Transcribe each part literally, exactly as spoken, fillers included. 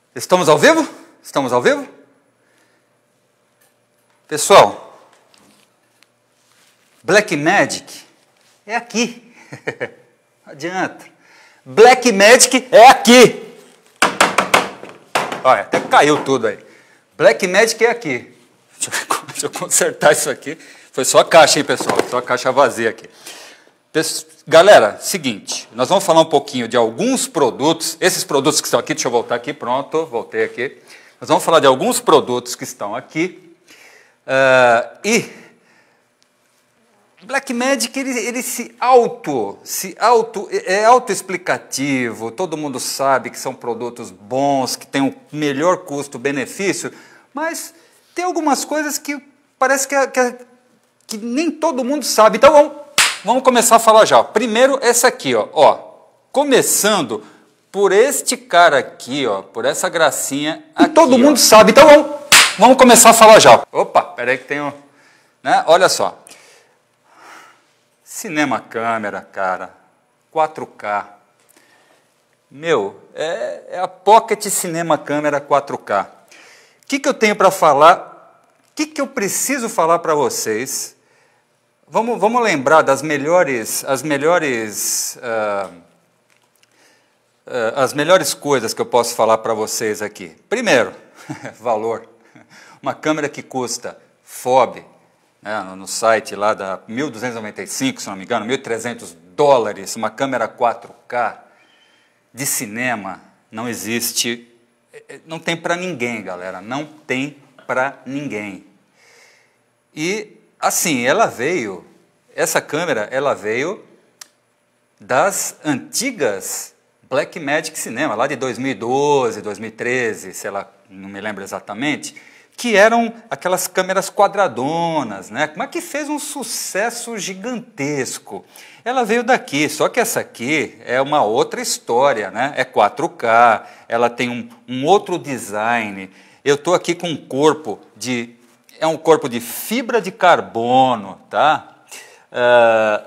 Estamos ao vivo? Estamos ao vivo? Pessoal, Blackmagic é aqui. Não adianta. Blackmagic é aqui. Olha, até caiu tudo aí. Blackmagic é aqui. Deixa eu, deixa eu consertar isso aqui. Foi só a caixa, hein, pessoal? Só a caixa vazia aqui. Galera, seguinte, nós vamos falar um pouquinho de alguns produtos, esses produtos que estão aqui, deixa eu voltar aqui, pronto, voltei aqui. Nós vamos falar de alguns produtos que estão aqui, uh, e Blackmagic, ele, ele se auto, se auto, é autoexplicativo, todo mundo sabe que são produtos bons, que têm o melhor custo-benefício, mas tem algumas coisas que parece que, que, que nem todo mundo sabe, então vamos... Vamos começar a falar já. Primeiro, essa aqui, ó. ó. Começando por este cara aqui, ó, por essa gracinha aqui. E todo mundo ó. sabe, então vamos, vamos começar a falar já. Opa, peraí que tem um... Né? Olha só. Cinema câmera, cara. quatro K. Meu, é, é a Pocket Cinema Câmera quatro K. O que, que eu tenho para falar? O que, que eu preciso falar para vocês? Vamos, vamos lembrar das melhores, as melhores, uh, uh, as melhores coisas que eu posso falar para vocês aqui. Primeiro, valor. Uma câmera que custa F O B, né, no, no site lá da mil duzentos e noventa e cinco, se não me engano, mil e trezentos dólares, uma câmera quatro K de cinema, não existe, não tem para ninguém, galera, não tem para ninguém. E assim, ela veio, essa câmera, ela veio das antigas Blackmagic Cinema, lá de dois mil e doze, dois mil e treze, sei lá, não me lembro exatamente, que eram aquelas câmeras quadradonas, né? Mas que fez um sucesso gigantesco. Ela veio daqui, só que essa aqui é uma outra história, né? É quatro K, ela tem um, um outro design. Eu estou aqui com um corpo de... É um corpo de fibra de carbono, tá? Uh,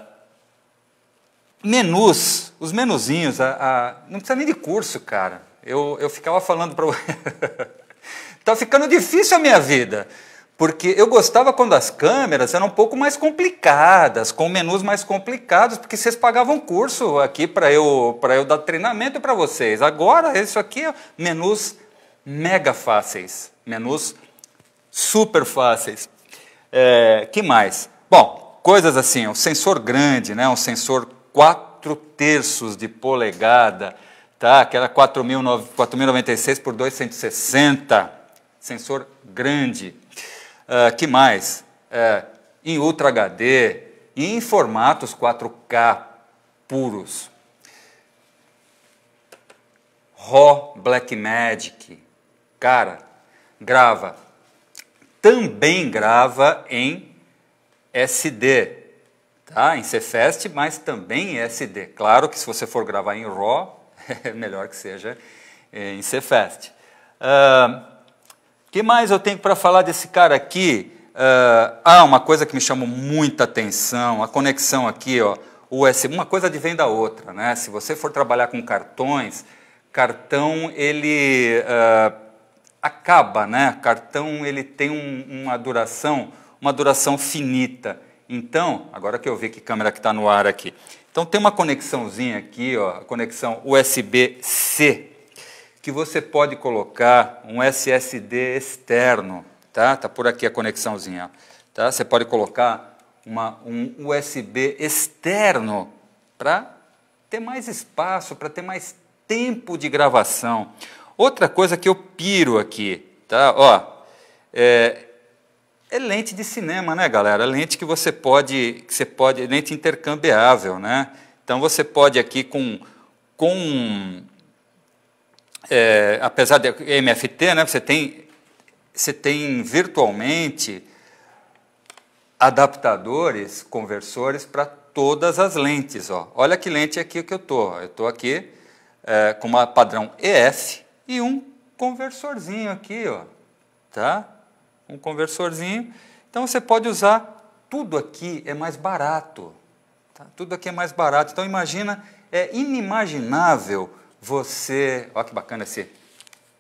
menus, os menuzinhos, a, a, não precisa nem de curso, cara. Eu, eu ficava falando para... Tá ficando difícil a minha vida, porque eu gostava quando as câmeras eram um pouco mais complicadas, com menus mais complicados, porque vocês pagavam curso aqui para eu, para eu dar treinamento para vocês. Agora, isso aqui é menus mega fáceis, menus super fáceis. É, que mais? Bom, coisas assim, um sensor grande, né? Um sensor quatro terços de polegada, tá? Aquela quatro mil e noventa e seis por duzentos e sessenta, sensor grande. Uh, que mais? É, em Ultra H D e em formatos quatro K puros. RAW Blackmagic, cara, grava. Também grava em S D, tá? Em Cefest, mas também em S D. Claro que se você for gravar em RAW, é melhor que seja em Cefest. O uh, que mais eu tenho para falar desse cara aqui? Uh, ah, uma coisa que me chamou muita atenção, a conexão aqui, ó, U S B, uma coisa advém da outra, né? Se você for trabalhar com cartões, cartão, ele... Uh, acaba, né? Cartão, ele tem um, uma duração, uma duração finita. Então, agora que eu vi que câmera que está no ar aqui. Então, tem uma conexãozinha aqui, ó, a conexão U S B C, que você pode colocar um S S D externo, tá? Tá por aqui a conexãozinha, tá? Você pode colocar uma, um U S B externo para ter mais espaço, para ter mais tempo de gravação. Outra coisa que eu piro aqui, tá? Ó, é, é lente de cinema, né, galera? Lente que você pode, que você pode, lente intercambiável, né? Então você pode aqui com, com é, apesar de M F T, né? Você tem, você tem virtualmente adaptadores, conversores para todas as lentes, ó. Olha que lente aqui que eu tô. Eu tô aqui é, com uma padrão E F. E um conversorzinho aqui, ó, tá? Um conversorzinho. Então, você pode usar, tudo aqui é mais barato, tá? Tudo aqui é mais barato. Então, imagina, é inimaginável você... Olha que bacana esse,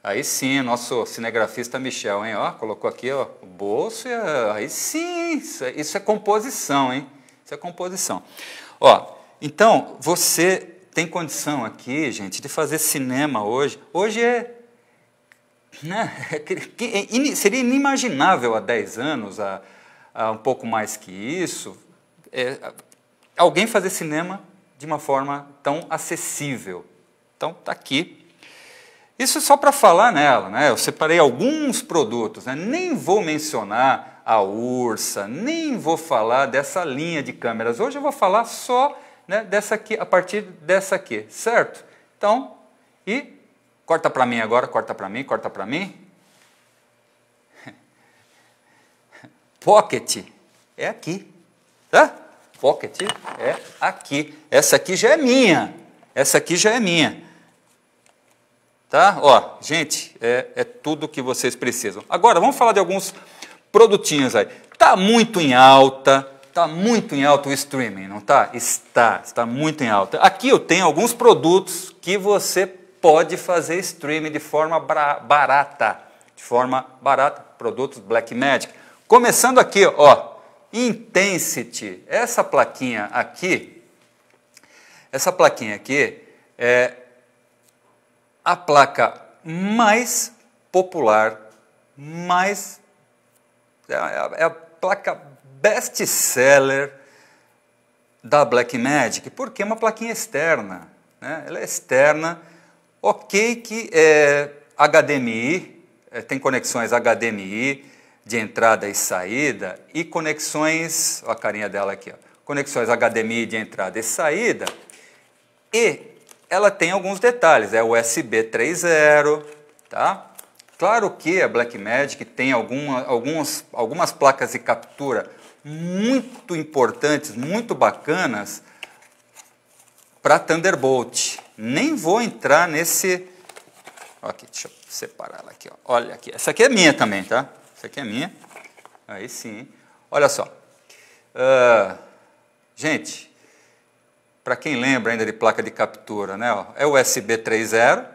Aí sim, nosso cinegrafista Michel, hein? Ó, colocou aqui, ó, o bolso e a... aí sim, isso é, isso é composição, hein? Isso é composição. Ó, então, você tem condição aqui, gente, de fazer cinema hoje. Hoje é, né, é, seria inimaginável há dez anos, há, há um pouco mais que isso, é, alguém fazer cinema de uma forma tão acessível. Então, está aqui. Isso é só para falar nela, né? Eu separei alguns produtos, né? Nem vou mencionar a Ursa, nem vou falar dessa linha de câmeras. Hoje eu vou falar só, né, dessa aqui, a partir dessa aqui, certo? Então, e corta para mim agora, corta para mim, corta para mim. Pocket é aqui, tá? Pocket é aqui. Essa aqui já é minha. Essa aqui já é minha. Tá? Ó, gente, é, é tudo que vocês precisam. Agora, vamos falar de alguns produtinhos aí. Tá muito em alta, tá muito em alta o streaming, não tá? Está, está muito em alta. Aqui eu tenho alguns produtos que você pode fazer streaming de forma barata. De forma barata, produtos Blackmagic. Começando aqui, ó, Intensity. Essa plaquinha aqui, essa plaquinha aqui é a placa mais popular, mais é a, é a placa best-seller da Blackmagic, porque é uma plaquinha externa, né? Ela é externa, ok que é H D M I, é, tem conexões H D M I de entrada e saída e conexões, ó a carinha dela aqui, ó, conexões H D M I de entrada e saída, e ela tem alguns detalhes, é U S B três ponto zero, tá? Claro que a Blackmagic tem alguma, alguns, algumas placas de captura muito importantes, muito bacanas para Thunderbolt. Nem vou entrar nesse... Aqui, deixa eu separar ela aqui, ó. Olha aqui, essa aqui é minha também, tá? Essa aqui é minha. Aí sim. Olha só. Uh, gente... Para quem lembra ainda de placa de captura, né? Ó, é U S B três ponto zero.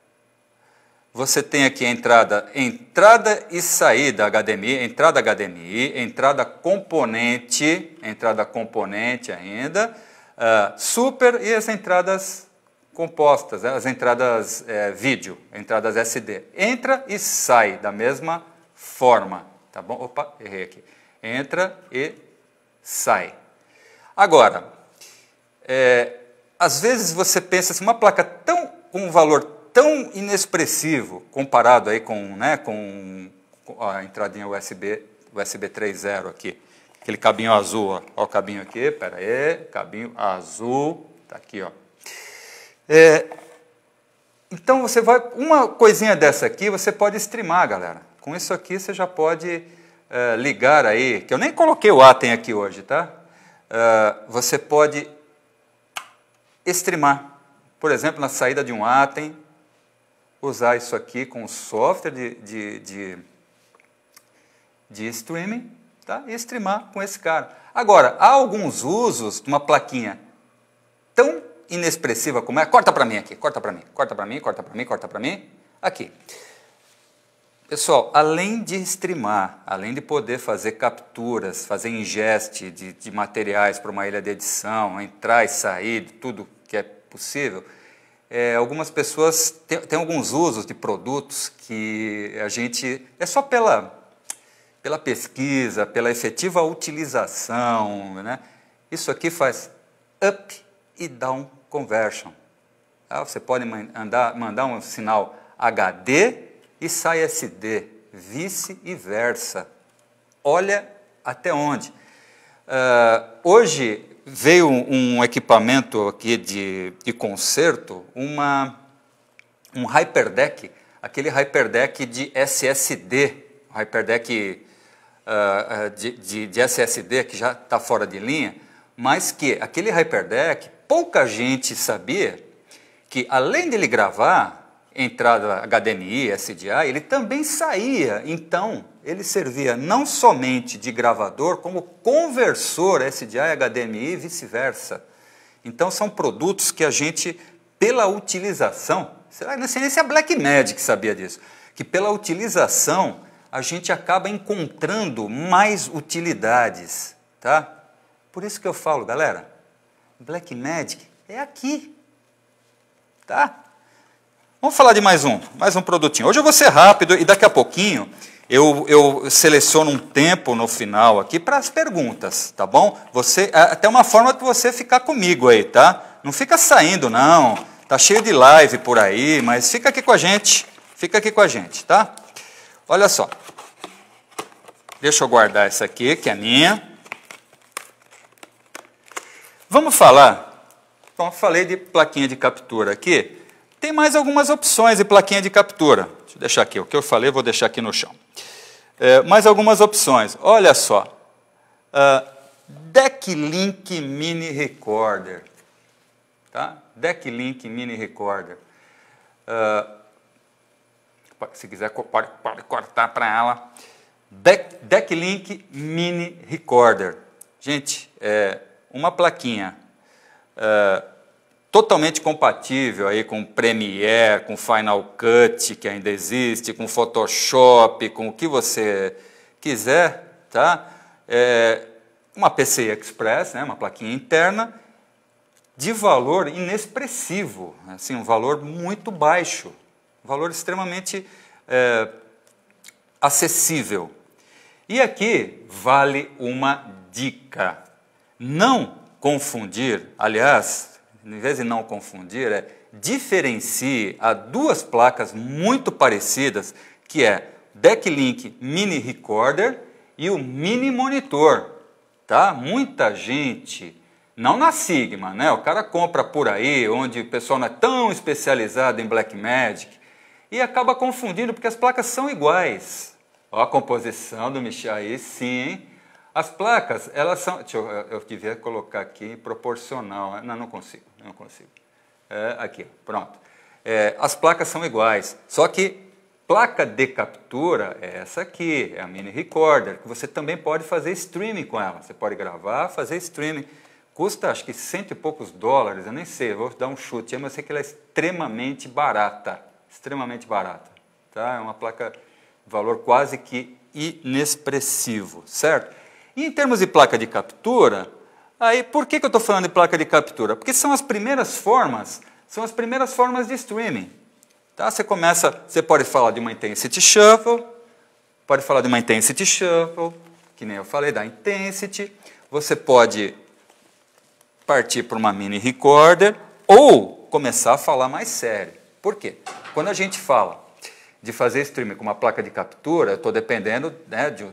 Você tem aqui a entrada, entrada e saída H D M I, entrada H D M I, entrada componente, entrada componente ainda, uh, super e as entradas compostas, né? As entradas é, vídeo, entradas S D. Entra e sai da mesma forma, tá bom? Opa, errei aqui. Entra e sai. Agora, É, às vezes você pensa assim, uma placa tão, com um valor tão inexpressivo, comparado aí com, né, com a entradinha U S B, U S B três ponto zero aqui, aquele cabinho azul, ó, ó o cabinho aqui, pera aí, cabinho azul, tá aqui, ó. É, então você vai, uma coisinha dessa aqui você pode streamar, galera. Com isso aqui você já pode é, ligar aí, que eu nem coloquei o Atem aqui hoje, tá? É, você pode streamar, por exemplo, na saída de um Atem, usar isso aqui com o software de, de, de, de streaming, tá? E streamar com esse cara. Agora, há alguns usos de uma plaquinha tão inexpressiva como é, corta para mim aqui, corta para mim, corta para mim, corta para mim, corta para mim, aqui. Pessoal, além de streamar, além de poder fazer capturas, fazer ingest de, de materiais para uma ilha de edição, entrar e sair, tudo que é possível, é, algumas pessoas têm, têm alguns usos de produtos que a gente, é só pela, pela pesquisa, pela efetiva utilização, né? Isso aqui faz up e down conversion. Tá? Você pode mandar, mandar um sinal H D e sai S D, vice-versa. Olha até onde. Uh, hoje veio um equipamento aqui de, de concerto, uma, um Hyperdeck, aquele Hyperdeck de S S D, Hyperdeck uh, de, de, de S S D que já está fora de linha, mas que aquele Hyperdeck, pouca gente sabia que além de ele gravar entrada H D M I, S D I, ele também saía, então ele servia não somente de gravador, como conversor S D I, H D M I e vice-versa. Então são produtos que a gente, pela utilização, será, não sei nem se a Blackmagic sabia disso, que pela utilização a gente acaba encontrando mais utilidades, tá? Por isso que eu falo, galera, Blackmagic é aqui, tá? Vamos falar de mais um, mais um produtinho. Hoje eu vou ser rápido e daqui a pouquinho eu, eu seleciono um tempo no final aqui para as perguntas, tá bom? Você, até uma forma de você ficar comigo aí, tá? Não fica saindo, não. Tá cheio de live por aí, mas fica aqui com a gente. Fica aqui com a gente, tá? Olha só. Deixa eu guardar essa aqui, que é minha. Vamos falar. Bom, falei de plaquinha de captura aqui. Tem mais algumas opções de plaquinha de captura. Deixa eu deixar aqui. O que eu falei, eu vou deixar aqui no chão. É, mais algumas opções. Olha só. Uh, Decklink Mini Recorder. Tá? Decklink Mini Recorder. Uh, se quiser, pode, pode cortar para ela. Deck, Decklink Mini Recorder. Gente, é uma plaquinha uh, totalmente compatível aí com Premiere, com Final Cut, que ainda existe, com Photoshop, com o que você quiser, tá? É uma P C I Express, né, uma plaquinha interna, de valor inexpressivo, assim, um valor muito baixo, um valor extremamente é, acessível. E aqui vale uma dica, não confundir, aliás, em vez de não confundir, é diferencie a duas placas muito parecidas, que é Decklink Mini Recorder e o Mini Monitor, tá? Muita gente, não na Sigma, né? O cara compra por aí, onde o pessoal não é tão especializado em Blackmagic, e acaba confundindo, porque as placas são iguais. Ó, a composição do Michel aí, sim, hein? As placas, elas são... Deixa eu, eu devia colocar aqui proporcional. Não, não consigo, não consigo. É, aqui, pronto. É, as placas são iguais, só que placa de captura é essa aqui, é a Mini Recorder, que você também pode fazer streaming com ela. Você pode gravar, fazer streaming. Custa, acho que cento e poucos dólares, eu nem sei, eu vou dar um chute, mas eu sei que ela é extremamente barata. Extremamente barata. Tá? É uma placa de valor quase que inexpressivo, certo? E em termos de placa de captura, aí por que, que eu estou falando de placa de captura? Porque são as primeiras formas, são as primeiras formas de streaming. Tá? Você começa, você pode falar de uma Intensity Shuffle, pode falar de uma Intensity Shuffle, que nem eu falei, da Intensity. Você pode partir para uma Mini Recorder ou começar a falar mais sério. Por quê? Quando a gente fala de fazer streaming com uma placa de captura, eu estou dependendo, né, de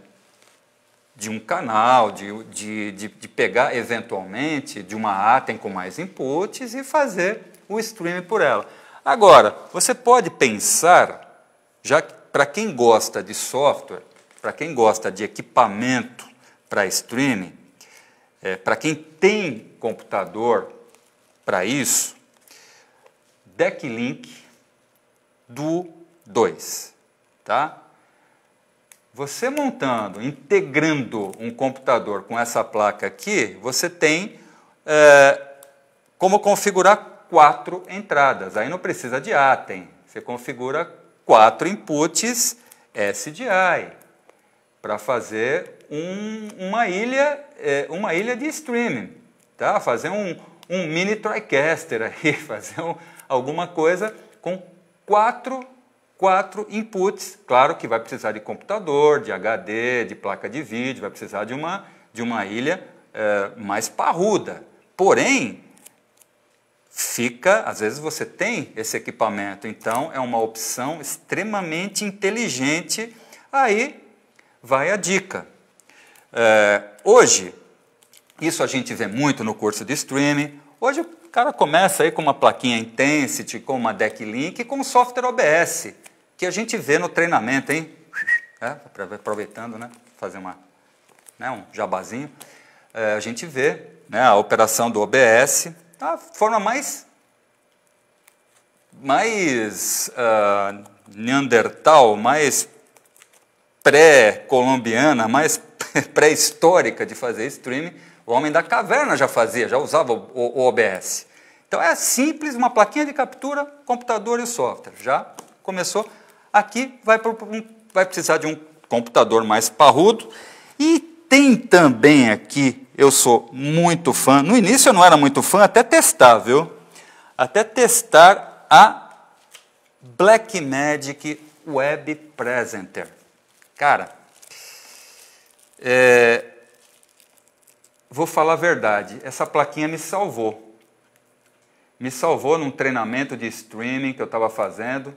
de um canal, de, de, de, de pegar eventualmente de uma Atem com mais inputs e fazer o streaming por ela. Agora, você pode pensar, já para quem gosta de software, para quem gosta de equipamento para streaming, é, para quem tem computador para isso, Decklink Duo dois, tá? Você montando, integrando um computador com essa placa aqui, você tem é, como configurar quatro entradas. Aí não precisa de Atem. Você configura quatro inputs S D I para fazer um, uma, ilha, é, uma ilha de streaming. Tá? Fazer um, um mini TriCaster aí, fazer um, alguma coisa com quatro Quatro inputs, claro que vai precisar de computador, de H D, de placa de vídeo, vai precisar de uma, de uma ilha é, mais parruda. Porém, fica, às vezes você tem esse equipamento, então é uma opção extremamente inteligente. Aí vai a dica. É, hoje, isso a gente vê muito no curso de streaming, hoje o cara começa aí com uma plaquinha Intensity, com uma Decklink e com o software O B S, que a gente vê no treinamento, hein? É, aproveitando, né? Fazer uma, né? um jabazinho. É, a gente vê, né? A operação do O B S, a forma mais, mais uh, neandertal, mais pré-colombiana, mais pré-histórica de fazer streaming. O homem da caverna já fazia, já usava o, o O B S. Então é simples, uma plaquinha de captura, computador e software. Já começou. Aqui vai, pro, um, vai precisar de um computador mais parrudo. E tem também aqui, eu sou muito fã, no início eu não era muito fã, até testar, viu? Até testar a Blackmagic Web Presenter. Cara, é, vou falar a verdade, essa plaquinha me salvou. Me salvou num treinamento de streaming que eu estava fazendo.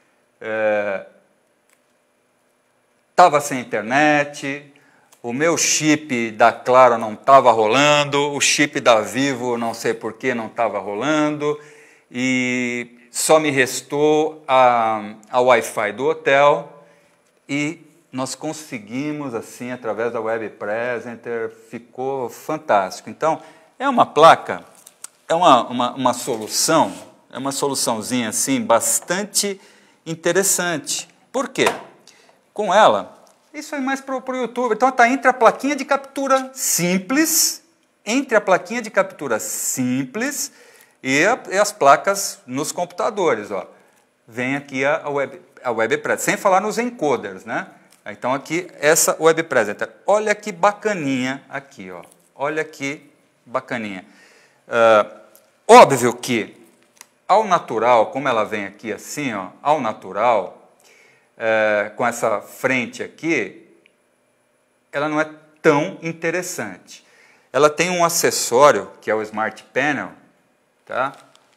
Estava é, sem internet, o meu chip da Claro não estava rolando, o chip da Vivo não sei por que não estava rolando, e só me restou a, a Wi-Fi do hotel, e nós conseguimos, assim, através da Web Presenter, ficou fantástico. Então, é uma placa... É uma, uma, uma solução, é uma soluçãozinha assim, bastante interessante. Por quê? Com ela, isso é mais para o YouTube. Então está entre a plaquinha de captura simples, entre a plaquinha de captura simples e, a, e as placas nos computadores. Ó. Vem aqui a, a, web, a Web Presenter, sem falar nos encoders, né? Então aqui, essa Web Presenter. Olha que bacaninha aqui, ó. Olha que bacaninha. Uh, Óbvio que, ao natural, como ela vem aqui assim, ó, ao natural, é, com essa frente aqui, ela não é tão interessante. Ela tem um acessório, que é o Smart Panel, tá?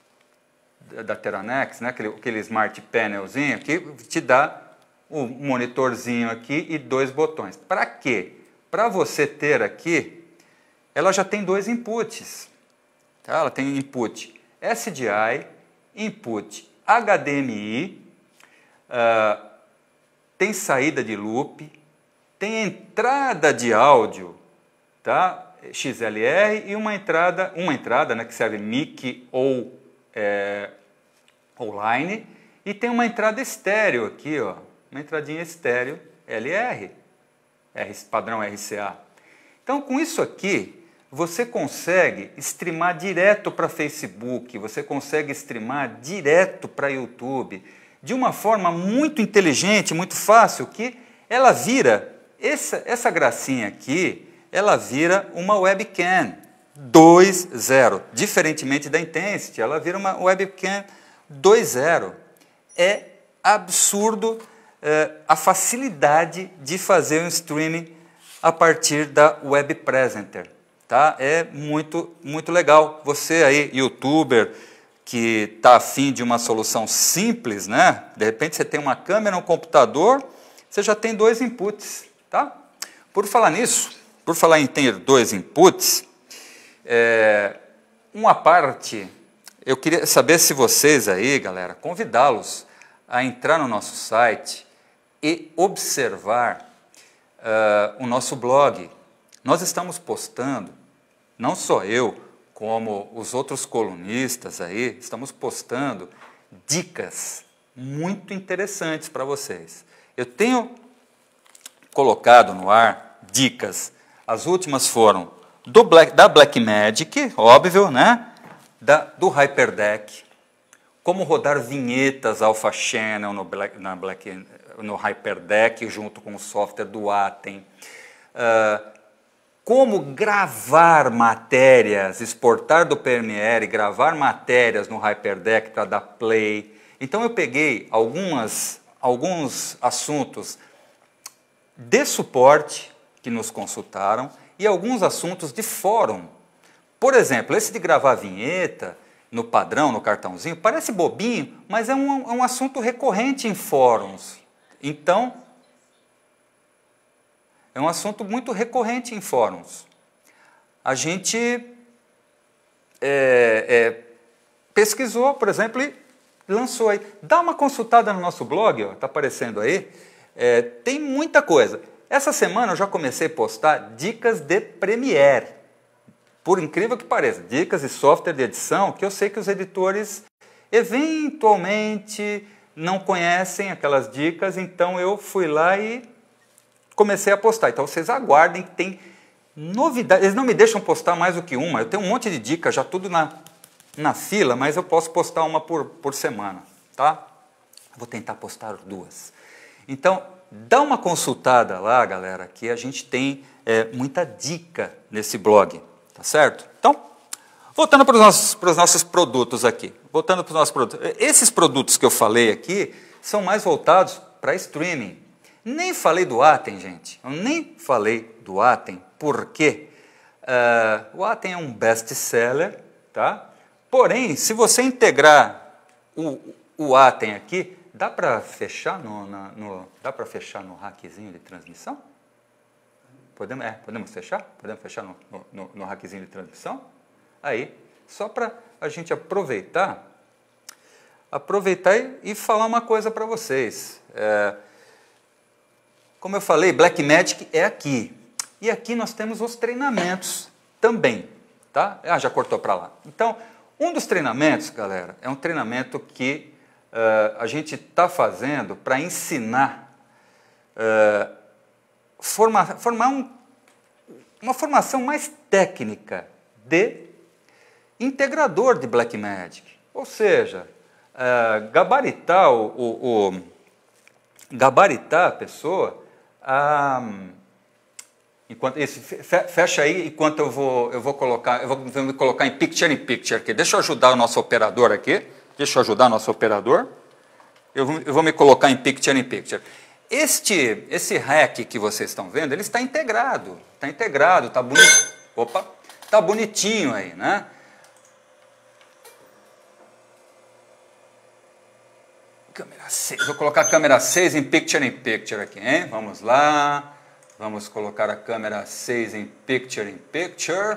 Da Teranex, né? aquele, aquele Smart Panelzinho, que te dá um monitorzinho aqui e dois botões. Para quê? Para você ter aqui, ela já tem dois inputs. Tá? Ela tem input S D I, input H D M I, uh, tem saída de loop, tem entrada de áudio, tá? X L R e uma entrada, uma entrada né, que serve mic ou é, online, e tem uma entrada estéreo aqui, ó, uma entradinha estéreo L R, R padrão R C A. Então, com isso aqui, você consegue streamar direto para Facebook, você consegue streamar direto para YouTube, de uma forma muito inteligente, muito fácil, que ela vira, essa, essa gracinha aqui, ela vira uma webcam dois ponto zero, diferentemente da Intensity, ela vira uma webcam dois ponto zero. É absurdo é, a facilidade de fazer um streaming a partir da Web Presenter. Tá? É muito, muito legal. Você aí, youtuber, que está afim de uma solução simples, né? De repente você tem uma câmera, um computador, você já tem dois inputs. Tá? Por falar nisso, por falar em ter dois inputs, é, uma parte, eu queria saber se vocês aí, galera, convidá-los a entrar no nosso site e observar uh, o nosso blog. Nós estamos postando, não só eu, como os outros colunistas aí, estamos postando dicas muito interessantes para vocês. Eu tenho colocado no ar dicas, as últimas foram do Black, da Blackmagic, óbvio, né? Da, do Hyperdeck, como rodar vinhetas Alpha Channel no, Black, na Black, no Hyperdeck junto com o software do Atem. Uh, como gravar matérias, exportar do Premiere, gravar matérias no Hyperdeck para dar play. Então eu peguei algumas, alguns assuntos de suporte que nos consultaram e alguns assuntos de fórum. Por exemplo, esse de gravar vinheta no padrão, no cartãozinho, parece bobinho, mas é um, é um assunto recorrente em fóruns. Então, é um assunto muito recorrente em fóruns. A gente é, é, pesquisou, por exemplo, e lançou aí. Dá uma consultada no nosso blog, está aparecendo aí. É, tem muita coisa. Essa semana eu já comecei a postar dicas de Premiere. Por incrível que pareça, dicas de software de edição que eu sei que os editores eventualmente não conhecem aquelas dicas, então eu fui lá e comecei a postar. Então vocês aguardem que tem novidades. Eles não me deixam postar mais do que uma. Eu tenho um monte de dicas, já tudo na, na fila, mas eu posso postar uma por, por semana, tá? Vou tentar postar duas. Então, dá uma consultada lá, galera, que a gente tem é, muita dica nesse blog, tá certo? Então, voltando para os nossos, para os nossos produtos aqui. Voltando para os nossos produtos. Esses produtos que eu falei aqui são mais voltados para streaming. Nem falei do Atem, gente. Eu nem falei do Atem, porque uh, o Atem é um best-seller, tá? Porém, se você integrar o, o Atem aqui, dá para fechar no, na, no, dá para fechar no hackzinho de transmissão? Podemos, é, podemos fechar? Podemos fechar no, no, no hackzinho de transmissão? Aí, só para a gente aproveitar, aproveitar e, e falar uma coisa para vocês. É, como eu falei, Blackmagic é aqui. E aqui nós temos os treinamentos também, tá? Ah, já cortou para lá. Então, um dos treinamentos, galera, é um treinamento que uh, a gente está fazendo para ensinar, uh, formar, formar um, uma formação mais técnica de integrador de Blackmagic. Ou seja, uh, gabaritar, o, o, o, gabaritar a pessoa, uh, enquanto, esse, fecha aí enquanto eu vou, eu vou colocar, eu vou, vou me colocar em picture in picture aqui. Deixa eu ajudar o nosso operador aqui. Deixa eu ajudar o nosso operador. Eu vou, eu vou me colocar em picture in picture. Este, esse hack que vocês estão vendo, ele está integrado. Está integrado, está bonito. Opa, está bonitinho aí, né? Câmera seis. Vou colocar a câmera seis em picture in picture aqui, hein? Vamos lá. Vamos colocar a câmera seis em picture in picture.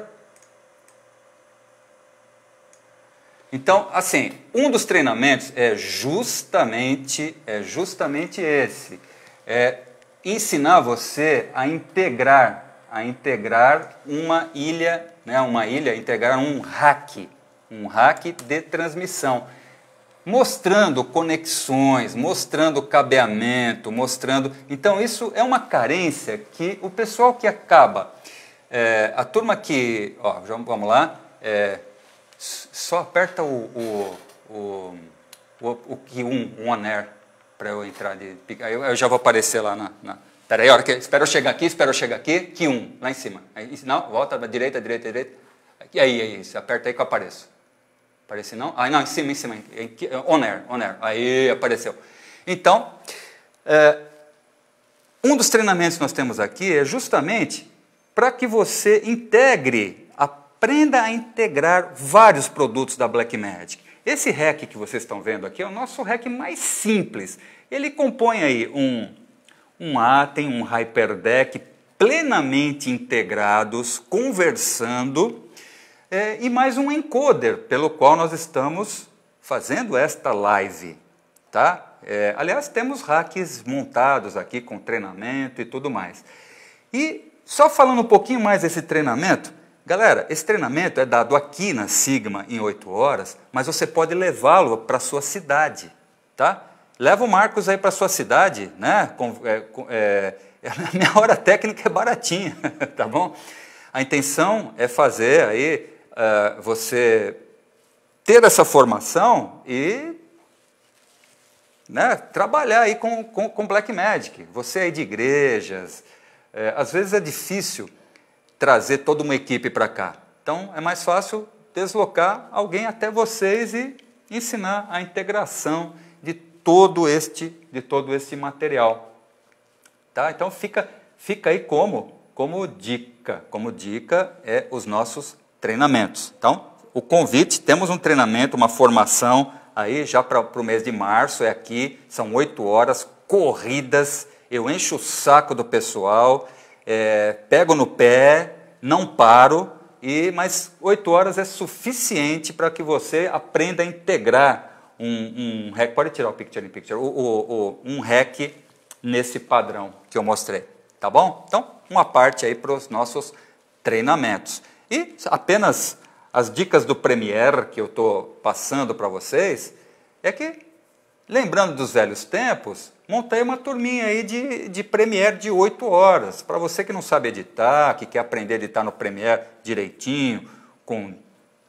Então, assim, um dos treinamentos é justamente, é justamente esse. É ensinar você a integrar, a integrar uma ilha, né, uma ilha, integrar um hack, um hack de transmissão. Mostrando conexões, mostrando cabeamento, mostrando... Então, isso é uma carência que o pessoal que acaba... É, a turma que... Ó, vamos lá. É, só aperta o, o, o, o, o Q um, o On Air, para eu entrar de... Aí eu, eu já vou aparecer lá na... na Pera aí, hora que, espera eu chegar aqui, espera eu chegar aqui. Q um, lá em cima. Aí, não, volta, direita, direita, direita. Aí, aí, aí, aperta aí que eu apareço. Aparece não? Ah, não, em cima, em cima. On air, on air. Aí apareceu. Então, é, um dos treinamentos que nós temos aqui é justamente para que você integre, aprenda a integrar vários produtos da Blackmagic. Esse hack que vocês estão vendo aqui é o nosso hack mais simples. Ele compõe aí um, um Atem, um HyperDeck plenamente integrados, conversando... É, e mais um encoder, pelo qual nós estamos fazendo esta live, tá? É, aliás, temos hacks montados aqui com treinamento e tudo mais. E só falando um pouquinho mais desse treinamento, galera, esse treinamento é dado aqui na Sigma em oito horas, mas você pode levá-lo para a sua cidade, tá? Leva o Marcos aí para a sua cidade, né? Com, é, com, é, a minha hora técnica é baratinha, tá bom? A intenção é fazer aí... Uh, você ter essa formação e né, trabalhar aí com, com, com Blackmagic. Você aí de igrejas, é, às vezes é difícil trazer toda uma equipe para cá. Então é mais fácil deslocar alguém até vocês e ensinar a integração de todo este, de todo este material. Tá? Então fica, fica aí como, como dica. Como dica é os nossos treinamentos. Então, o convite, temos um treinamento, uma formação, aí já para o mês de março, é aqui, são oito horas, corridas, eu encho o saco do pessoal, é, pego no pé, não paro, e, mas oito horas é suficiente para que você aprenda a integrar um, um hack, pode tirar o picture in picture, o, o, o, um hack nesse padrão que eu mostrei, tá bom? Então, uma parte aí para os nossos treinamentos. E apenas as dicas do Premiere que eu estou passando para vocês, é que, lembrando dos velhos tempos, montei uma turminha aí de, de Premiere de oito horas. Para você que não sabe editar, que quer aprender a editar no Premiere direitinho, com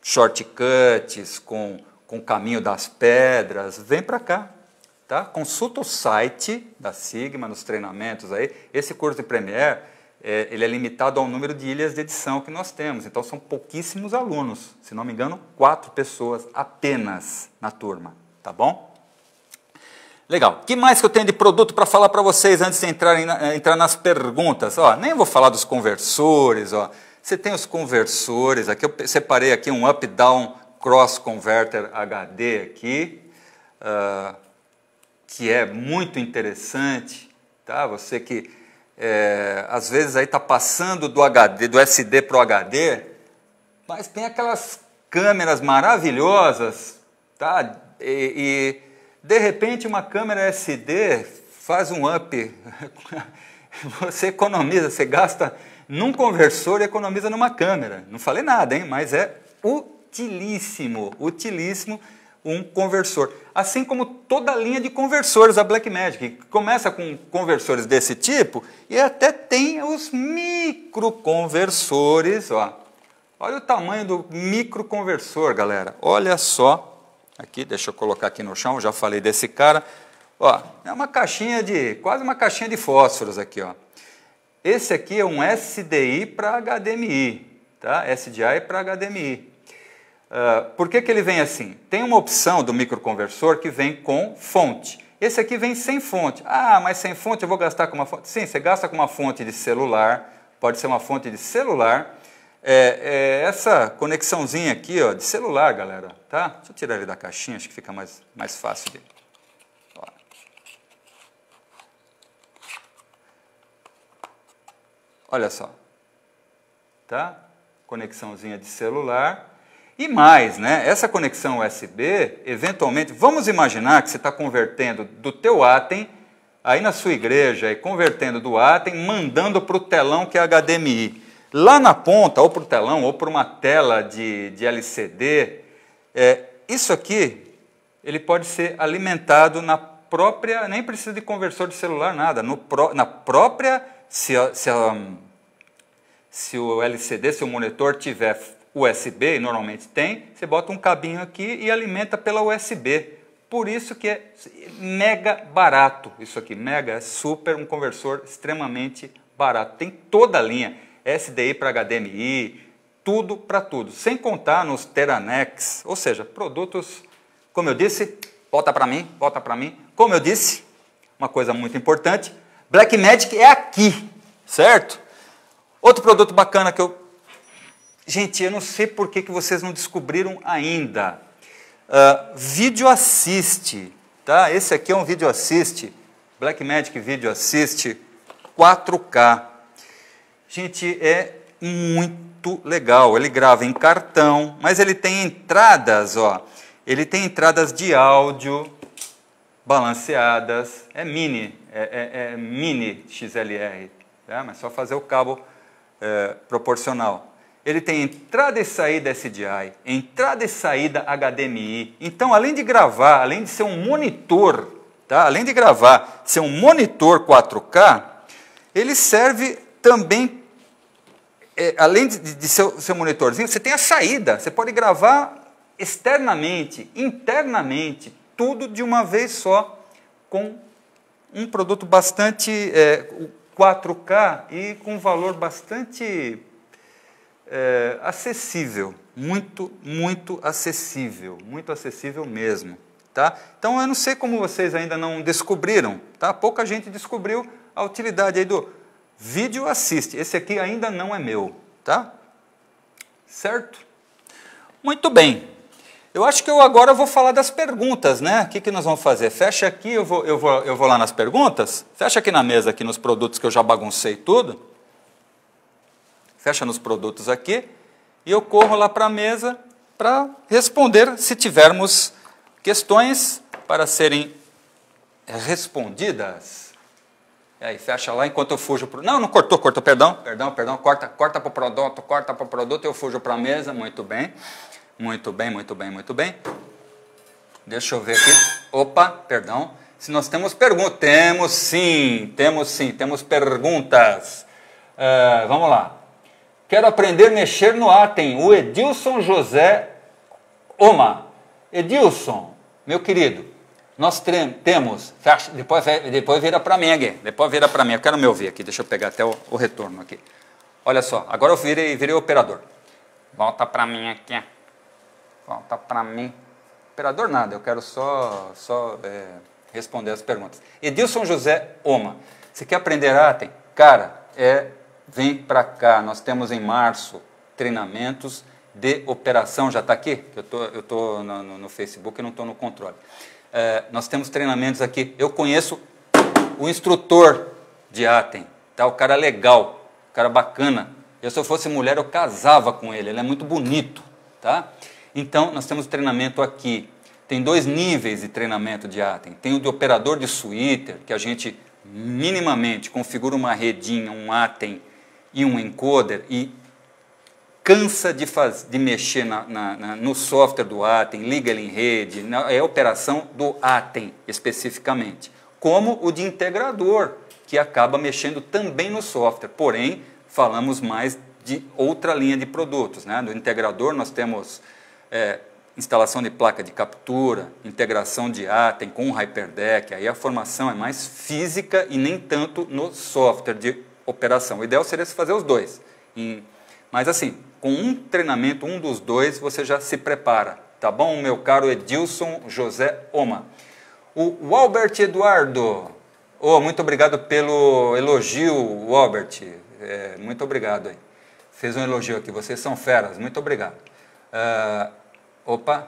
shortcuts, com, com o caminho das pedras, vem para cá. Tá? Consulta o site da Sigma nos treinamentos aí. Esse curso de Premiere, é, ele é limitado ao número de ilhas de edição que nós temos. Então são pouquíssimos alunos, se não me engano, quatro pessoas apenas na turma, tá bom? Legal. O que mais que eu tenho de produto para falar para vocês antes de entrar, em, entrar nas perguntas? Ó, nem vou falar dos conversores. Ó. Você tem os conversores, aqui eu separei aqui um Up-Down Cross Converter H D aqui, uh, que é muito interessante, tá? Você que é, às vezes aí está passando do H D, do S D para o H D, mas tem aquelas câmeras maravilhosas, tá? E, e de repente uma câmera S D faz um up, você economiza, você gasta num conversor e economiza numa câmera. Não falei nada, hein? Mas é utilíssimo, utilíssimo um conversor. Assim como toda a linha de conversores da Blackmagic, que começa com conversores desse tipo e até tem os microconversores, ó. Olha o tamanho do microconversor, galera. Olha só. Aqui, deixa eu colocar aqui no chão, já falei desse cara. Ó, é uma caixinha de, quase uma caixinha de fósforos aqui, ó. Esse aqui é um S D I para H D M I, tá? S D I para H D M I. Uh, por que que ele vem assim? Tem uma opção do microconversor que vem com fonte. Esse aqui vem sem fonte. Ah, mas sem fonte eu vou gastar com uma fonte? Sim, você gasta com uma fonte de celular, pode ser uma fonte de celular. É, é essa conexãozinha aqui, ó, de celular, galera, tá? Deixa eu tirar ele da caixinha, acho que fica mais, mais fácil de... Ó. Olha só, tá? Conexãozinha de celular. E mais, né? Essa conexão U S B, eventualmente, vamos imaginar que você está convertendo do teu Atem, aí na sua igreja, e convertendo do Atem, mandando para o telão que é H D M I. Lá na ponta, ou para o telão, ou para uma tela de, de L C D, é, isso aqui, ele pode ser alimentado na própria, nem precisa de conversor de celular, nada, no, na própria, se, a, se, a, se o L C D, se o monitor tiver U S B, e normalmente tem, você bota um cabinho aqui e alimenta pela U S B. Por isso que é mega barato isso aqui, mega, é super, um conversor extremamente barato. Tem toda a linha, S D I para H D M I, tudo para tudo. Sem contar nos Teranex, ou seja, produtos, como eu disse, volta para mim, volta para mim. Como eu disse, uma coisa muito importante, Blackmagic é aqui, certo? Outro produto bacana que eu... Gente, eu não sei por que, que vocês não descobriram ainda. Uh, Video Assist, tá? Esse aqui é um Video Assist, Blackmagic Video Assist quatro K. Gente, é muito legal. Ele grava em cartão, mas ele tem entradas, ó. Ele tem entradas de áudio balanceadas. É mini, é, é, é mini X L R, tá? Mas só fazer o cabo é, proporcional. Ele tem entrada e saída S D I, entrada e saída H D M I. Então, além de gravar, além de ser um monitor, tá? Além de gravar, ser um monitor quatro K, ele serve também, é, além de, de ser o seu monitorzinho, você tem a saída. Você pode gravar externamente, internamente, tudo de uma vez só, com um produto bastante é, quatro K e com um valor bastante... É, acessível, muito, muito acessível, muito acessível mesmo, tá? Então eu não sei como vocês ainda não descobriram, tá? Pouca gente descobriu a utilidade aí do Video Assist. Esse aqui ainda não é meu, tá? Certo? Muito bem. Eu acho que eu agora vou falar das perguntas, né? O que, que nós vamos fazer? Fecha aqui, eu vou, eu, vou, eu vou lá nas perguntas. Fecha aqui na mesa, aqui nos produtos que eu já baguncei tudo. Fecha nos produtos aqui e eu corro lá para a mesa para responder se tivermos questões para serem respondidas. E aí, fecha lá enquanto eu fujo para... Não, não cortou, cortou, perdão, perdão, perdão, corta, corta para o produto, corta para o produto, eu fujo para a mesa, muito bem, muito bem, muito bem, muito bem. Deixa eu ver aqui, opa, perdão, se nós temos perguntas, temos sim, temos sim, temos perguntas. Uh, vamos lá. Quero aprender a mexer no Atem. O Edilson José Oma. Edilson, meu querido, nós temos, depois, depois vira para mim aqui, depois vira para mim, eu quero me ouvir aqui, deixa eu pegar até o, o retorno aqui. Olha só, agora eu virei, virei operador. Volta para mim aqui, volta para mim. Operador nada, eu quero só, só é, responder as perguntas. Edilson José Oma, você quer aprender Atem? Cara, é, vem para cá, nós temos em março treinamentos de operação, já está aqui? Eu tô, eu tô no, no, no Facebook e não estou no controle. É, nós temos treinamentos aqui, eu conheço o instrutor de Atem, tá? O cara legal, o cara bacana. Eu, se eu fosse mulher, eu casava com ele, ele é muito bonito, tá? Então, nós temos treinamento aqui. Tem dois níveis de treinamento de Atem. Tem o de operador de switcher, que a gente minimamente configura uma redinha, um Atem e um encoder e cansa de, faz, de mexer na, na, na, no software do Atem, liga ele em rede, na, é a operação do Atem especificamente. Como o de integrador, que acaba mexendo também no software, porém, falamos mais de outra linha de produtos, né? Do integrador nós temos é, instalação de placa de captura, integração de Atem com o HyperDeck, aí a formação é mais física e nem tanto no software de operação. O ideal seria se fazer os dois. Em, mas assim, com um treinamento, um dos dois, você já se prepara, tá bom, meu caro Edilson José Oma? O Albert Eduardo, oh, muito obrigado pelo elogio, Albert, é, muito obrigado aí. Fez um elogio aqui, vocês são feras, muito obrigado. Uh, opa,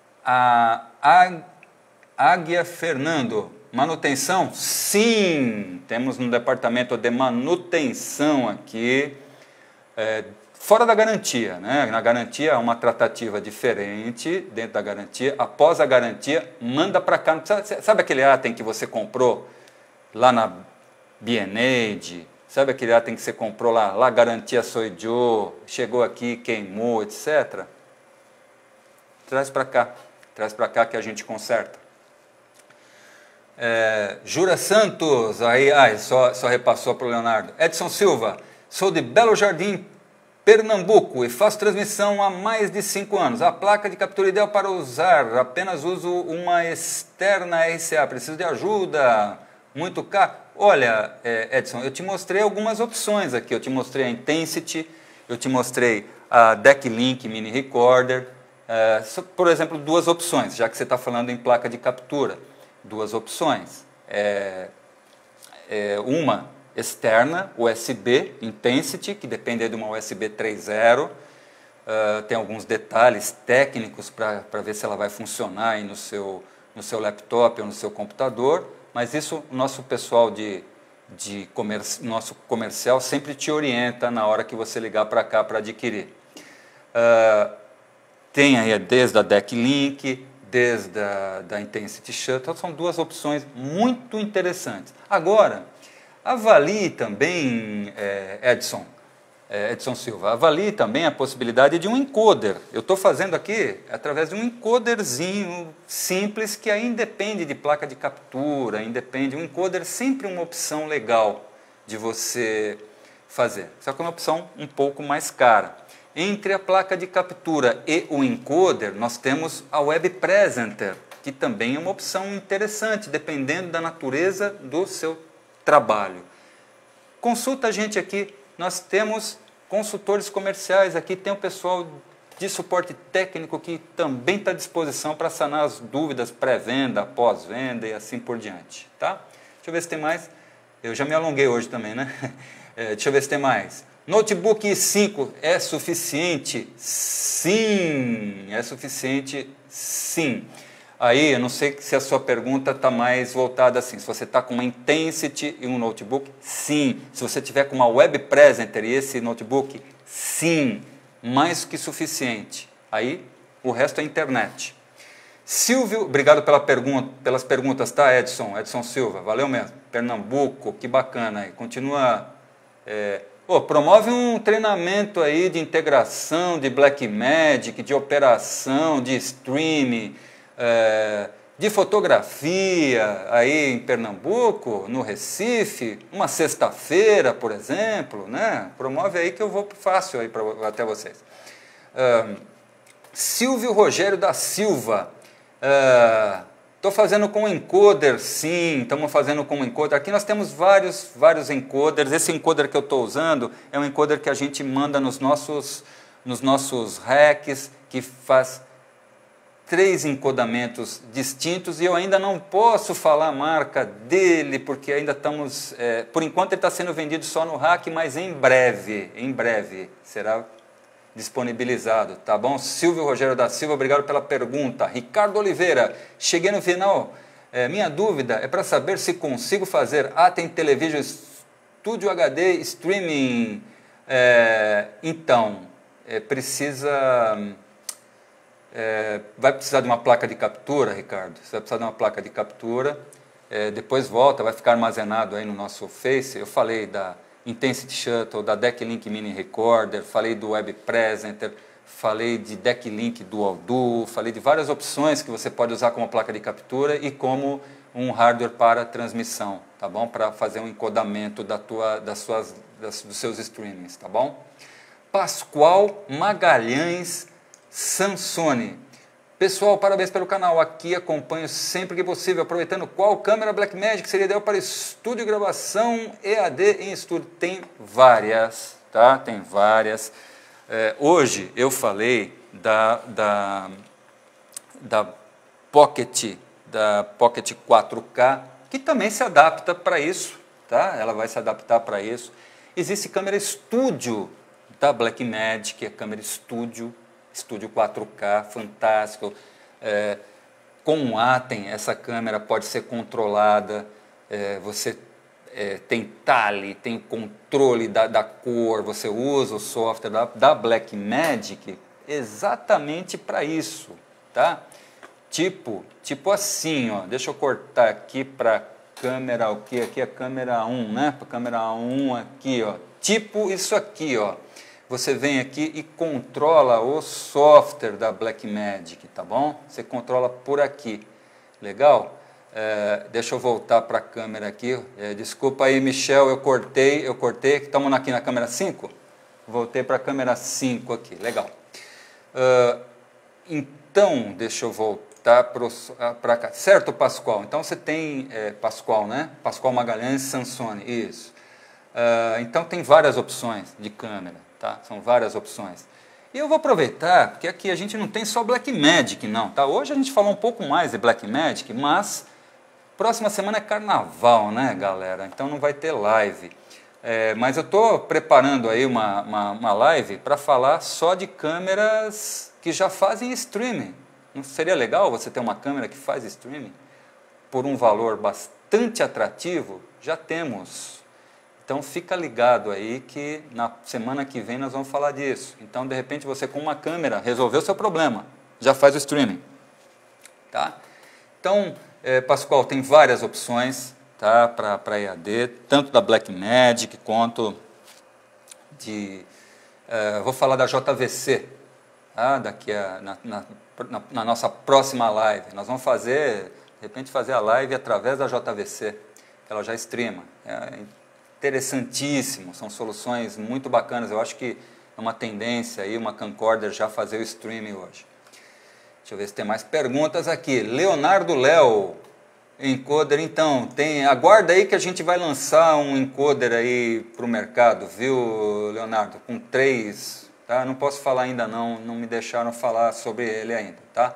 a, a Águia Fernando, manutenção? Sim, temos no departamento de manutenção aqui, é, fora da garantia, né? Na garantia é uma tratativa diferente, dentro da garantia, após a garantia, manda para cá, sabe, sabe aquele Atem que você comprou lá na B&Aid, sabe aquele Atem que você comprou lá, lá garantia Soy Joe, chegou aqui, queimou, etcétera. Traz para cá, traz para cá que a gente conserta. É, Jura Santos, aí, ai, só, só repassou para o Leonardo. Edson Silva, sou de Belo Jardim, Pernambuco, e faço transmissão há mais de cinco anos. A placa de captura ideal para usar, apenas uso uma externa R C A, preciso de ajuda, muito caro. Olha, Edson, eu te mostrei algumas opções aqui, eu te mostrei a Intensity, eu te mostrei a Decklink Mini Recorder, é, por exemplo, duas opções, já que você está falando em placa de captura, duas opções, é, é, uma externa, U S B Intensity, que depende de uma U S B três ponto zero, uh, tem alguns detalhes técnicos para ver se ela vai funcionar aí no seu, no seu laptop ou no seu computador, mas isso o nosso pessoal de, de comerci, nosso comercial sempre te orienta na hora que você ligar para cá para adquirir. Uh, tem aí desde a Decklink, desde a da Intensity Shuttle, são duas opções muito interessantes. Agora, avalie também, é, Edson, é, Edson Silva, avalie também a possibilidade de um encoder. Eu estou fazendo aqui através de um encoderzinho simples que aí independe de placa de captura, independe. Um encoder é sempre uma opção legal de você fazer, só que é uma opção um pouco mais cara. Entre a placa de captura e o encoder, nós temos a Web Presenter, que também é uma opção interessante, dependendo da natureza do seu trabalho. Consulta a gente aqui, nós temos consultores comerciais aqui, tem o pessoal de suporte técnico que também está à disposição para sanar as dúvidas pré-venda, pós-venda e assim por diante, tá? Deixa eu ver se tem mais, eu já me alonguei hoje também, né? É, deixa eu ver se tem mais. Notebook cinco é suficiente? Sim, é suficiente, sim. Aí, eu não sei se a sua pergunta está mais voltada assim, se você está com uma Intensity e um notebook, sim. Se você tiver com uma Web Presenter e esse notebook, sim, mais que suficiente. Aí, o resto é internet. Silvio, obrigado pela pergunta, pelas perguntas, tá, Edson? Edson Silva, valeu mesmo. Pernambuco, que bacana aí. Continua... É, oh, promove um treinamento aí de integração, de Blackmagic, de operação, de streaming... É, de fotografia aí em Pernambuco, no Recife, uma sexta-feira, por exemplo, né? Promove aí que eu vou fácil aí pra, até vocês. Um, Silvio Rogério da Silva. Estou uh, fazendo com encoder, sim, estamos fazendo com encoder. Aqui nós temos vários, vários encoders. Esse encoder que eu estou usando é um encoder que a gente manda nos nossos, nos nossos racks, que faz três encodamentos distintos, e eu ainda não posso falar a marca dele, porque ainda estamos... É, por enquanto ele está sendo vendido só no rack, mas em breve, em breve, será disponibilizado, tá bom? Silvio Rogério da Silva, obrigado pela pergunta. Ricardo Oliveira, cheguei no final. É, minha dúvida é para saber se consigo fazer Atem Television Studio H D Streaming. É, então, é, precisa... É, vai precisar de uma placa de captura, Ricardo. Você vai precisar de uma placa de captura. É, depois volta, vai ficar armazenado aí no nosso Face. Eu falei da Intensity Shuttle, da Decklink Mini Recorder, falei do Web Presenter, falei de Decklink Dual Duo, falei de várias opções que você pode usar como placa de captura e como um hardware para transmissão, tá bom? Para fazer um encodamento da tua, das suas, das, dos seus streamings, tá bom? Pascoal Magalhães Sansone. Pessoal, parabéns pelo canal. Aqui acompanho sempre que possível. Aproveitando, qual câmera Blackmagic seria ideal para estúdio, gravação, E A D em estúdio? Tem várias, tá? Tem várias. É, hoje eu falei da, da, da Pocket, da Pocket quatro K, que também se adapta para isso, tá? Ela vai se adaptar para isso. Existe câmera estúdio da Blackmagic, a câmera estúdio. Estúdio quatro K, fantástico. É, com o Atem, essa câmera pode ser controlada. É, você é, tem tale, tem controle da, da cor. Você usa o software da, da Blackmagic exatamente para isso, tá? Tipo, tipo assim, ó. Deixa eu cortar aqui para câmera, o que? Aqui é a câmera um, né? Para câmera um aqui, ó. Tipo isso aqui, ó. Você vem aqui e controla o software da Blackmagic, tá bom? Você controla por aqui. Legal? É, deixa eu voltar para a câmera aqui. É, desculpa aí, Michel, eu cortei, eu cortei. Estamos aqui na câmera cinco? Voltei para a câmera cinco aqui. Legal. Uh, então, deixa eu voltar para cá. Certo, Pascoal? Então você tem... É, Pascoal, né? Pascoal Magalhães Sansone, isso. Uh, então tem várias opções de câmera. Tá? São várias opções. E eu vou aproveitar, porque aqui a gente não tem só Blackmagic, não. Tá? Hoje a gente falou um pouco mais de Blackmagic, mas próxima semana é carnaval, né, galera? Então não vai ter live. É, mas eu estou preparando aí uma, uma, uma live para falar só de câmeras que já fazem streaming. Não seria legal você ter uma câmera que faz streaming? Por um valor bastante atrativo, já temos. Então fica ligado aí que na semana que vem nós vamos falar disso. Então de repente você com uma câmera resolveu o seu problema, já faz o streaming. Tá? Então, é, Pascoal, tem várias opções, tá, para E A D, tanto da Blackmagic quanto de... É, vou falar da J V C, tá? Daqui a, na, na, na, na nossa próxima live. Nós vamos fazer, de repente fazer a live através da J V C, que ela já streama. É, interessantíssimo, são soluções muito bacanas. Eu acho que é uma tendência aí, uma camcorder já fazer o streaming hoje. Deixa eu ver se tem mais perguntas aqui. Leonardo Léo, encoder, então, tem, aguarda aí que a gente vai lançar um encoder aí para o mercado, viu, Leonardo? Com três, tá? Não posso falar ainda não, não me deixaram falar sobre ele ainda, tá?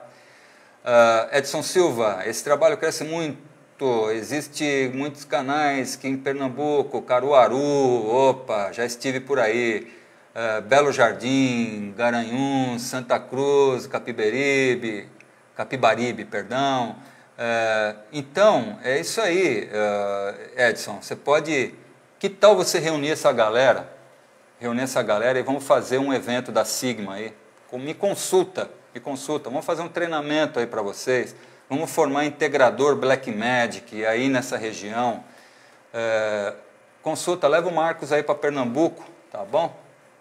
Uh, Edson Silva, esse trabalho cresce muito. Existe muitos canais que em Pernambuco, Caruaru, opa, já estive por aí, uh, Belo Jardim, Garanhuns, Santa Cruz, Capibaribe, Capibaribe, perdão. Uh, então, é isso aí, uh, Edson, você pode, que tal você reunir essa galera, reunir essa galera e vamos fazer um evento da Sigma aí, me consulta, me consulta, vamos fazer um treinamento aí para vocês. Vamos formar integrador Blackmagic aí nessa região. É, consulta, leva o Marcos aí para Pernambuco, tá bom?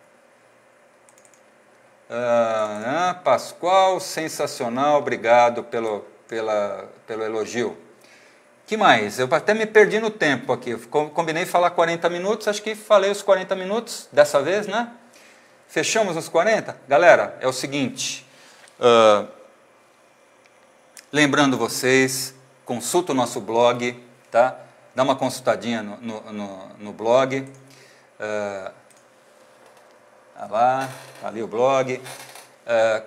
É, Pascoal, sensacional, obrigado pelo, pela, pelo elogio. Que mais? Eu até me perdi no tempo aqui. Eu combinei falar quarenta minutos, acho que falei os quarenta minutos dessa vez, né? Fechamos os quarenta? Galera, é o seguinte... Uh, lembrando vocês, consulta o nosso blog, tá? Dá uma consultadinha no, no, no, no blog. Uh, tá lá, tá ali o blog. Uh,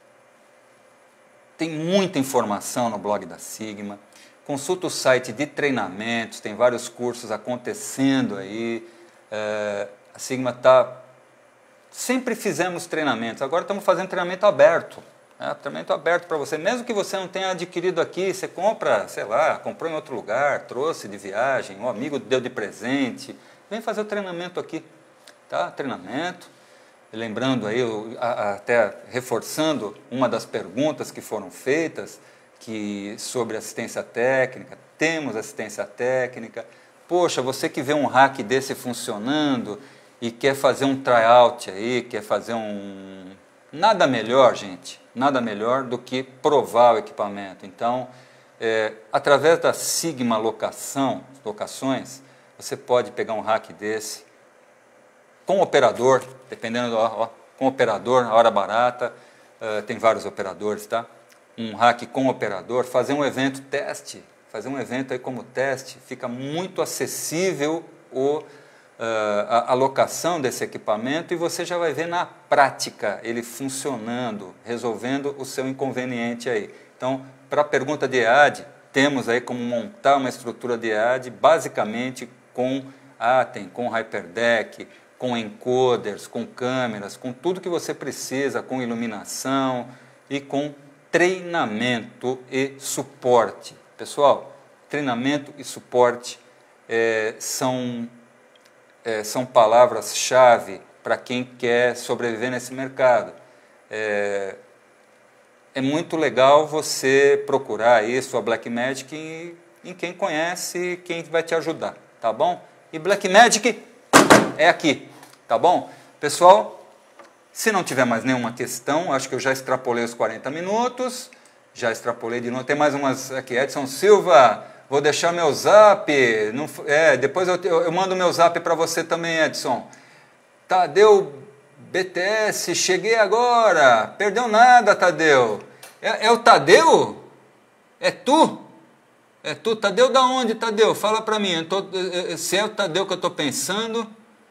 tem muita informação no blog da Sigma. Consulta o site de treinamentos, tem vários cursos acontecendo aí. Uh, a Sigma está... Sempre fizemos treinamentos, agora estamos fazendo treinamento aberto. É, treinamento aberto para você, mesmo que você não tenha adquirido aqui, você compra, sei lá, comprou em outro lugar, trouxe de viagem, um amigo deu de presente, vem fazer o treinamento aqui, tá? Treinamento, lembrando aí, até reforçando uma das perguntas que foram feitas, que sobre assistência técnica, temos assistência técnica. Poxa, você que vê um hack desse funcionando e quer fazer um tryout aí, quer fazer um... Nada melhor, gente, nada melhor do que provar o equipamento. Então, é, através da Sigma Locação, locações, você pode pegar um hack desse com operador, dependendo do ó, com operador, a hora barata, uh, tem vários operadores, tá? Um hack com operador, fazer um evento teste, fazer um evento aí como teste, fica muito acessível o Uh, a, a locação desse equipamento e você já vai ver na prática ele funcionando, resolvendo o seu inconveniente aí. Então, para a pergunta de E A D, temos aí como montar uma estrutura de E A D basicamente com Atem, com HyperDeck, com encoders, com câmeras, com tudo que você precisa, com iluminação e com treinamento e suporte. Pessoal, treinamento e suporte é, são... É, são palavras-chave para quem quer sobreviver nesse mercado. É, é muito legal você procurar aí sua Blackmagic em, em quem conhece, quem vai te ajudar, tá bom? E Blackmagic é aqui, tá bom? Pessoal, se não tiver mais nenhuma questão, acho que eu já extrapolei os quarenta minutos, já extrapolei de novo, tem mais umas aqui, Edson Silva... Vou deixar meu zap, não, é, depois eu, eu, eu mando meu zap para você também, Edson. Tadeu B T S, cheguei agora, perdeu nada, Tadeu. É, é o Tadeu? É tu? É tu? Tadeu da onde, Tadeu? Fala para mim, eu tô, se é o Tadeu que eu estou pensando,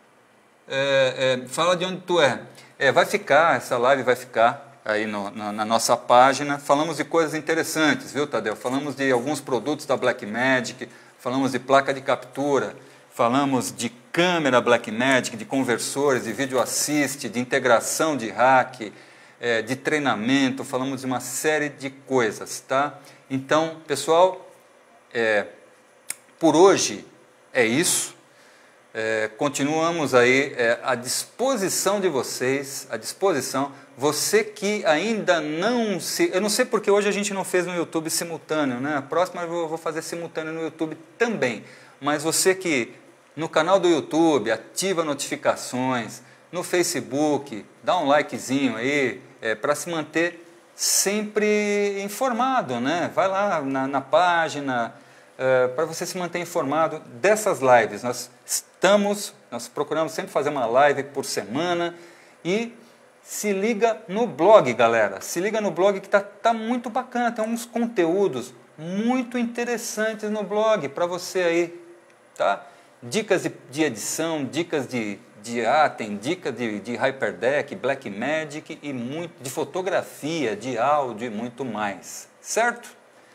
é, é, fala de onde tu é. É, vai ficar, essa live vai ficar aí no, na, na nossa página. Falamos de coisas interessantes, viu, Tadeu? Falamos de alguns produtos da Blackmagic, falamos de placa de captura, falamos de câmera Blackmagic, de conversores, de vídeo assist, de integração de hack, é, de treinamento, falamos de uma série de coisas, tá? Então, pessoal, é, por hoje é isso. É, continuamos aí é, à disposição de vocês, à disposição. Você que ainda não se... Eu não sei porque hoje a gente não fez no YouTube simultâneo, né? A próxima eu vou fazer simultâneo no YouTube também. Mas você que no canal do YouTube ativa notificações, no Facebook, dá um likezinho aí, é, para se manter sempre informado, né? Vai lá na, na página... Uh, para você se manter informado dessas lives. Nós estamos, nós procuramos sempre fazer uma live por semana e se liga no blog, galera. Se liga no blog que tá, tá muito bacana, tem uns conteúdos muito interessantes no blog para você aí, tá? Dicas de, de edição, dicas de, de Atem, dicas de, de HyperDeck, Blackmagic e muito de fotografia, de áudio e muito mais, certo?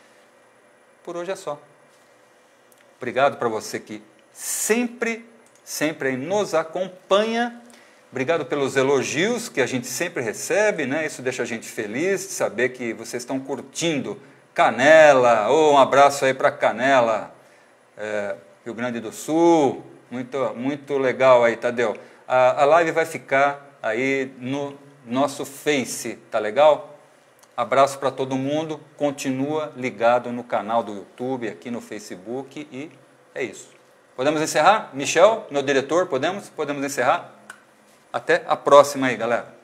Por hoje é só. Obrigado para você que sempre, sempre nos acompanha. Obrigado pelos elogios que a gente sempre recebe, né? Isso deixa a gente feliz de saber que vocês estão curtindo Canela. Oh, um abraço aí para Canela, é, Rio Grande do Sul. Muito, muito legal aí, Tadeu. A, a live vai ficar aí no nosso Face, tá legal? Abraço para todo mundo, continua ligado no canal do YouTube, aqui no Facebook e é isso. Podemos encerrar? Michel, meu diretor, podemos? Podemos encerrar? Até a próxima aí, galera.